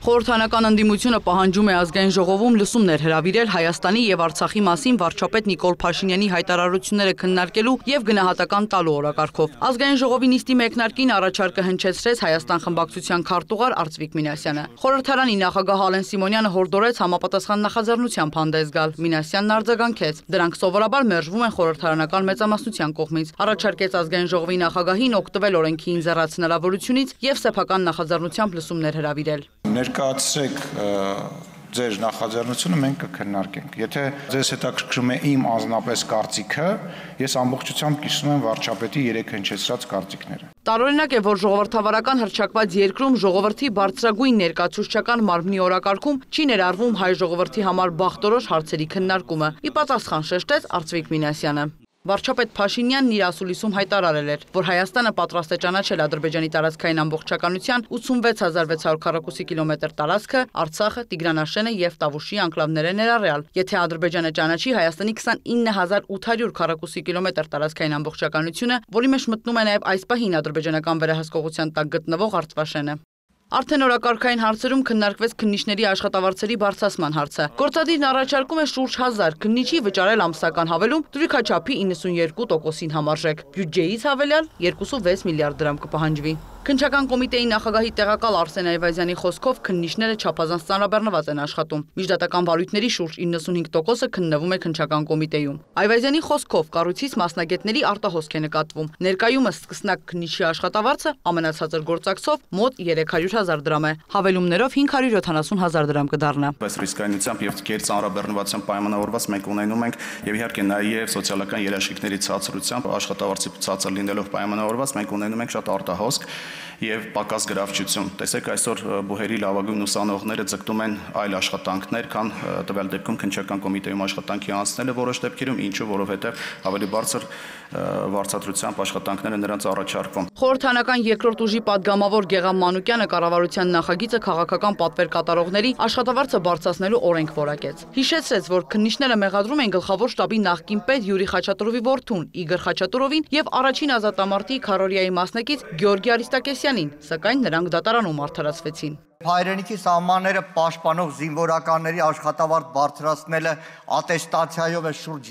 Խորհրդանական ընդդիմությունը պահանջում է ազգային ժողովում լսումներ հրավիրել Հայաստանի եւ Արցախի մասին վարչապետ Նիկոլ Փաշինյանի հայտարարությունները քննարկելու եւ գնահատական տալու օրակարգով։ Ազգային ժողովի նիստի մեկնարկին առաջարկը հնչեցրեց Հայաստան խմբակցության քարտուղար Արծվիկ Մինասյանը։ Խորհրդարանի նախագահ Ալեն Սիմոնյանը հորդորեց համապատասխան նախաձեռնությամբ հանդես գալ։ Մինասյանն արձագանքեց. դրանք սովորաբար մերժվում են խորհրդարանական մեծամասնության կողմից։ Առաջարկեց ազգային ժողովի նախագահին օգտվել օրենքի ինձեռած հնարավորությունից եւ սեփական նախաձեռնությամբ լսումներ հրավիրել։ Ներկայացրեք ձեր նախաձեռնությունը, մենք կքննարկենք։ Եթե ձեզ հետաքրքրում է իմ անձնապես կարծիքը, ես ամբողջությամբ կիսում եմ վարչապետի 3 հնչեցրած կարծիքները։ Տարօրինակ է, որ ժողովրդավարական հռչակված երկրում ժողովրդի բարձրագույն ներկայացուցչական մարմնի օրակարգում չի ներառվում հայ ժողովրդի համար բախտորոշ հարցերի քննարկումը։ Ի պատասխան շեշտեց Արծվիկ Մինասյանը։ Վարչապետ Փաշինյանն իր ասուլիսում հայտարարել էր, որ Հայաստանը պատրաստ է ճանաչել Ադրբեջանի տարածքային ամբողջականության 86600 քառակուսի կիլոմետր տարածքը, Արցախը, Տիգրանաշենը եւ Տավուշի անկլավները ներառյալ։ Եթե Ադրբեջանը ճանաչի Հայաստանի 29800 քառակուսի կիլոմետր տարածքային ամբողջականությունը, որի մեջ մտնում է նաեւ այս պահին ադրբեջանական վերահսկողության տակ գտնվող Արցվաշենը։ Արդեն օրակարգային հարցերում քննարկվեց քննիչների աշխատավարձերի բարձրացման հարցը։ Գործադիրն առաջարկում է շուրջ 1000 քննիչի վճարել ամսական հավելում դրույքաչափի 92%-ին համարժեք։ Բյուջեից հավելյալ 2.6 միլիարդ դրամ կպահանջվի։ Քննչական կոմիտեի նախագահի տեղակալ Արսեն Այվազյանի խոսքով քննիչները չափազանց ծանրաբեռնված են աշխատում։ Միջդատական վարույթների շուրջ 95%-ը քննվում է քննչական կոմիտեում։ Այվազյանի խոսքով կառույցից մասնագետների արտահոսք է նկատվում։ Ներկայումս սկսնակ քննիչի աշխատավարձը ամենացածր գործակցով մոտ 300,000 դրամ է։ Հավելումներով 570,000 դրամ կդառնա։ Բայց ռիսկայնությամբ եւ կեր ծանրաբեռնվածությամբ պայմանավորված մենք ունենում ենք եւ իհարկե նաեւ սոցիալական երաշխիքների ցածրությամբ աշխատավարձի ցածր լինելով պայմանավորված մենք ունենում ենք շատ արտահոսք եւ պակաս գրավչություն։ Տեսեք, այսօր բուհերի լավագույն ուսանողները ձգտում են այլ աշխատանքներ, քան տվյալ դեպքում քննչական կոմիտեում աշխատանքի անցնելը որոշ դեպքերում, ինչու որովհետեւ ավելի բարձր վարձատրությամբ աշխատանքները նրանց առաջարկվում։ Խորհրդանական երկրորդ ուժի падգամավոր Գեգամ Մանուկյանը կառավարության նախագիծը քաղաքական պատվեր կատարողների աշխատավարձը բարձրացնելու օրենք որակեց։ Հիշեցրեց, որ քննիչները մեղադրում են գլխավոր շտաբի նախկին պետ Յուրի Խաչատուրովի որդուն Իգոր Խաչատուրովին եւ առաջին ազատամարտի քարորիայի մասնակից Գեորգի Արիստակեսյանին, սակայն նրանք դատարանում արդարացվեցին։ Հայրենիքի սահմանները պաշտպանող զինվորականների աշխատավարձ բարձրացնելը ատեստացիայով է շուրջ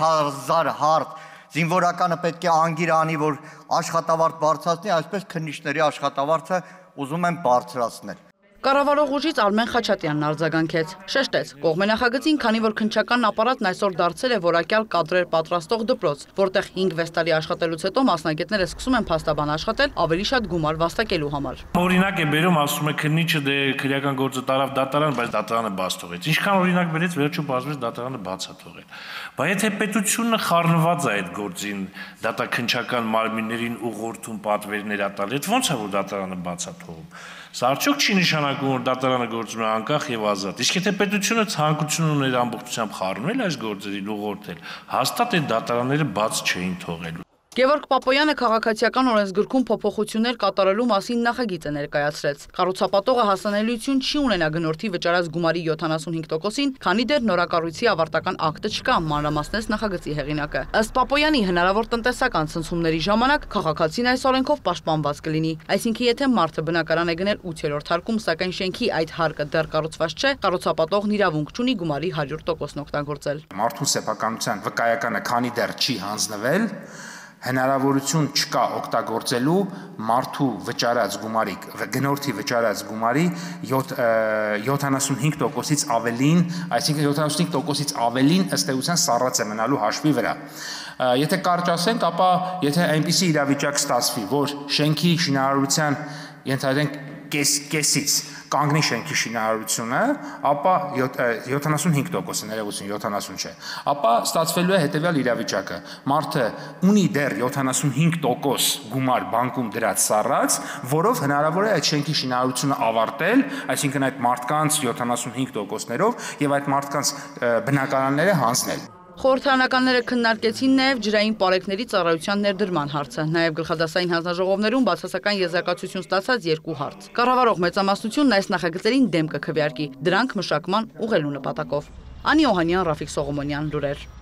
3000 հարթ։ Զինվորականը պետք է անգիր անի, որ աշխատավարձ բարձրացնի, այսպես քննիչների աշխատավարձը ուզում են բարձրացնել։ Կառավարող ուժից Արմեն Խաչատյանն արձագանքեց։ Շեշտեց, կողմ է նախագծին, քանի որ քննչական ապարատն այսօր դարձել է որակյալ կադրեր պատրաստող դպրոց, որտեղ 5-6 տարի աշխատելուց հետո մասնագետները սկսում են փաստաբան աշխատել ավելի շատ գումար վաստակելու համար։ Օրինակ է բերում, ասում է քննիչը դե քրեական գործը տարավ դատարան, բայց դատարանը բաց թողեց։ Ինչքան օրինակ բերեց, վերջում բացվեց դատարանը բաց է թողել։ Բայց եթե պետությունը խառնված է այդ գործին, դատաքննչական մարմիններին ուղղորդում պատվերներ ատալ, այդ ո՞նց է որ դատարանը բաց է թողում։ Սա արդյոք չի նշանակում, որ դատարանը գործում է անկախ եւ ազատ։ Իսկ եթե պետությունը ցանկություն ուներ ամբողջությամբ խառնել այս գործերին ուղղորդել, հաստատ այդ դատարանները բաց չէին թողելու։ Գևորգ Պապոյանը քաղաքացիական օրենսգրքում փոփոխություններ կատարելու մասին նախագիծ է ներկայացրեց։ Կառուցապատողը հասանելիություն չի ունենա գնորդի վճարած գումարի 75%-ին, քանի դեռ նորակառույցի ավարտական ակտը չկա, մանրամասնեց նախագծի հեղինակը։ Ըստ Պապոյանի, հնարավոր տնտեսական ցնցումների ժամանակ քաղաքացին այս օրենքով պաշտպանված կլինի։ Այսինքն, եթե մարդը բնակարան է գնել 8-րդ հարկում, սակայն շենքի այդ հարկը դեռ կառուցված չէ, կառուցապատողն իրավունք չունի գումարի 100%-ն օգտագործել։ Մարդու սեփականության վկայականը քանի դեռ չի հանձնվել, հնարավորություն չկա օգտագործելու մարդու վճարած գումարի, գնորդի վճարած գումարի 75%-ից ավելին, այսինքն 75%-ից ավելին ըստ էության սառած է մնալու հաշվի վրա։ Եթե կարճ ասենք, ապա եթե այնպիսի իրավիճակ ստացվի, որ շենքի շինարարության ենթադրենք կեսից կանգնի շենքի շինարարությունը, ապա 75%, ներողություն 70 չէ, ապա ստացվելու է հետևյալ իրավիճակը. մարդը ունի դեռ 75% գումար բանկում դրած սառած, որով հնարավոր է այդ շենքի շինարարությունը ավարտել, այսինքն այդ մարդկանց 75%-ներով եւ այդ մարդկանց բնակարանները հանձնել։ Խորհրդարանականները քննարկեցին նաև ջրային պարեկների ծառայության ներդրման հարցը, նաև գլխադասային հանձնաժողովներում բացասական եզրակացություն ստացած 2 հարց։ Կառավարող մեծամասնությունն այս նախագծերին դեմ կքվեարկի, դրանք մշակման ուղղելու նպատակով։ Անի Օհանյան, Ռաֆիկ Սողոմոնյան, լուրեր։